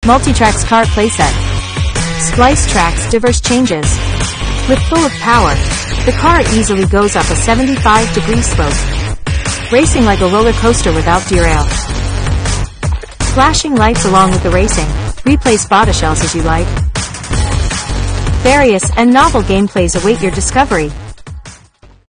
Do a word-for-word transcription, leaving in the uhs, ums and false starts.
Multitracks car playset. Splice tracks diverse changes. With full of power, the car easily goes up a seventy-five degree slope, racing like a roller coaster without derail. Flashing lights along with the racing. Replace bota shells as you like. Various and novel gameplays await your discovery.